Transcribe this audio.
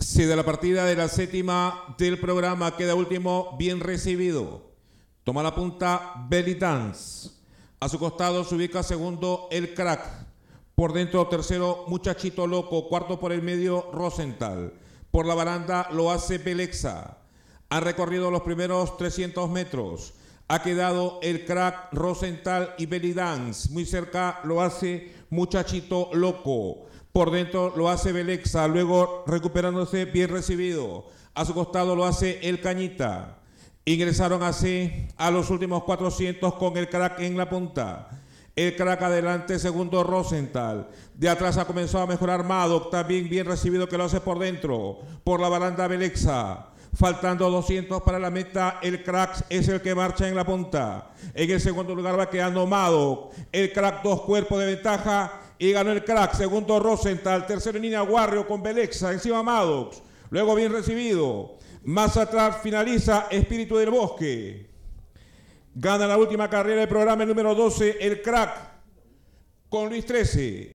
Si de la partida de la séptima del programa queda último, bien recibido. Toma la punta Belly Dance. A su costado se ubica segundo el Crack. Por dentro tercero Muchachito Loco. Cuarto por el medio Rosenthal. Por la baranda lo hace Belexa. Han recorrido los primeros 300 metros. Ha quedado el Crack, Rosenthal y Belly Dance. Muy cerca lo hace Muchachito Loco. Por dentro lo hace Belexa, luego recuperándose bien recibido. A su costado lo hace el Cañita. Ingresaron así a los últimos 400 con el Crack en la punta. El Crack adelante, segundo Rosenthal. De atrás ha comenzado a mejorar Madoc, también bien recibido que lo hace por dentro. Por la baranda Belexa. Faltando 200 para la meta, el Crack es el que marcha en la punta. En el segundo lugar va quedando Madoc. El Crack, 2 cuerpos de ventaja y ganó el Crack. Segundo Rosenthal, tercero en línea Warrior con Belexa, encima Maddox. Luego bien recibido. Más atrás finaliza Espíritu del Bosque. Gana la última carrera del programa el número 12, el Crack, con Luis 13.